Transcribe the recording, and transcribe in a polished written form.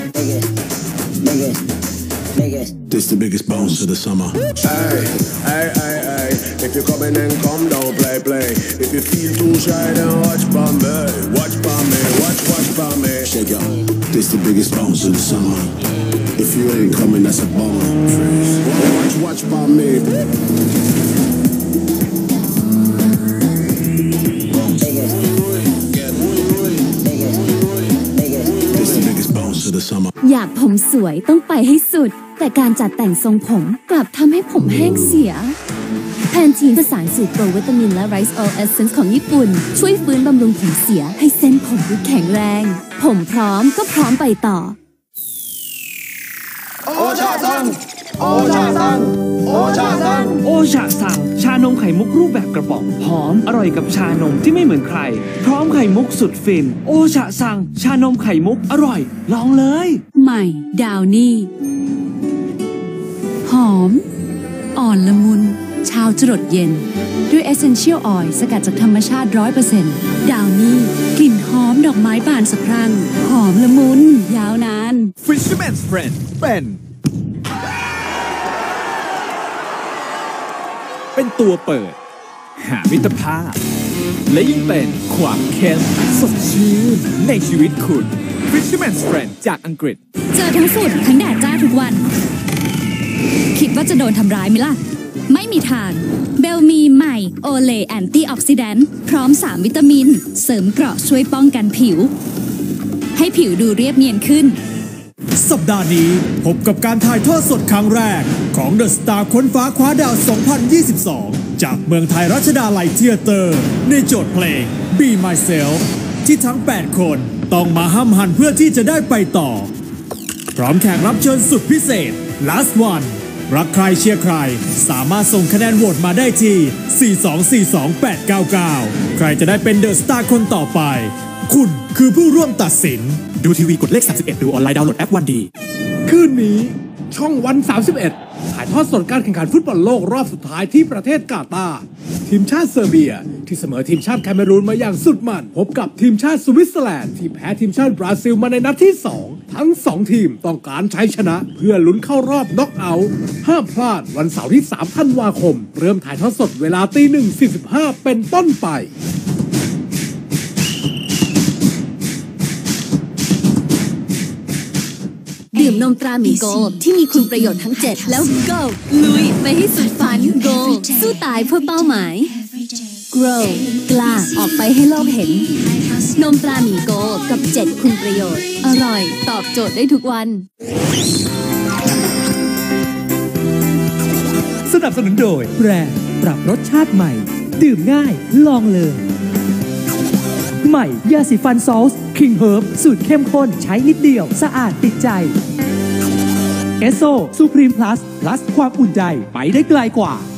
This the biggest bones of the summer. Hey, if you're coming and come down, play. If you feel too shy, then watch for me. Watch for me. Shake it. This the biggest bones of the summer. If you ain't coming, that's a bone. Watch for me. อยากผมสวยต้องไปให้สุดแต่การจัดแต่งทรงผมกลับทำให้ผมแห้งเสียแพนทีนผสานสูตรโปรวิตามินและไรซ์ออลเอสเซนส์ของญี่ปุ่นช่วยฟื้นบำรุงผมเสียให้เส้นผมดูแข็งแรงผมพร้อมก็พร้อมไปต่อโอชาซังชานมไข่มุกรูปแบบกระป๋องหอมอร่อยกับชานมที่ไม่เหมือนใครพร้อมไข่มุกสุดฟินโอชาซังชานมไข่มุกอร่อยลองเลยใหม่ดาวนี่หอมอ่อนละมุนเช้าจรดเย็นด้วย Essential Oil สกัดจากธรรมชาติ 100% ดาวนี่กลิ่นหอมดอกไม้บานสะพรั่งหอมละมุนยาวนาน Fisherman's Friend เป็นตัวเปิดหามิตรภาพและยิ่งเป็นความเข้มสดชื่นในชีวิตคุณ Fisherman's Friend จากอังกฤษเจอทั้งฝุ่นทั้งแดดจ้าทุกวันคิดว่าจะโดนทำร้ายไหมล่ะไม่มีทางเบลมีใหม่โอเลแอนตี้ออกซิแดนต์พร้อม3วิตามินเสริมเกราะช่วยป้องกันผิวให้ผิวดูเรียบเนียนขึ้นสัปดาห์นี้พบกับการถ่ายทอดสดครั้งแรกของ The Star ค้นฟ้าคว้าดาว 2022 จากเมืองไทยรัชดาลัยเธียเตอร์ในโจทย์เพลง Be Myself ที่ทั้ง8คนต้องมาห้ำหันเพื่อที่จะได้ไปต่อพร้อมแขกรับเชิญสุดพิเศษ Last One รักใครเชียร์ใครสามารถส่งคะแนนโหวตมาได้ที่ 4242899 ใครจะได้เป็น The Star คนต่อไปคุณคือผู้ร่วมตัดสินดูทีวีกดเลข31ดูออนไลน์ดาวน์โหลดแอปวันดีคืนนี้ช่องวัน31ถ่ายทอดสดการแข่งขันฟุตบอลโลกรอบสุดท้ายที่ประเทศกาตาร์ทีมชาติเซอร์เบียที่เสมอทีมชาติแคเมรูนมาอย่างสุดมันพบกับทีมชาติสวิตเซอร์แลนด์ที่แพ้ทีมชาติบราซิลมาในนัดที่2ทั้ง2ทีมต้องการใช้ชนะเพื่อลุ้นเข้ารอบน็อกเอาท์ห้ามพลาดวันเสาร์ที่3ธันวาคมเริ่มถ่ายทอดสดเวลา 1:45 เป็นต้นไปดื่มนมตราหมีโกที่มีคุณประโยชน์ทั้ง7แล้ว go ลุยไปให้สุดฝัน go สู้ตายเพื่อเป้าหมาย grow กล้าออกไปให้โลกเห็นนมตราหมีโกกับ7คุณประโยชน์อร่อยตอบโจทย์ได้ทุกวันสนับสนุนโดยแบรนด์ปรับรสชาติใหม่ดื่มง่ายลองเลยใหม่ยาสีฟันซอสคิงเฮิร์บสูตรเข้มข้นใช้นิดเดียวสะอาดติดใจเอสโซซูพรีมพลัสความอุ่นใจไปได้ไกลกว่า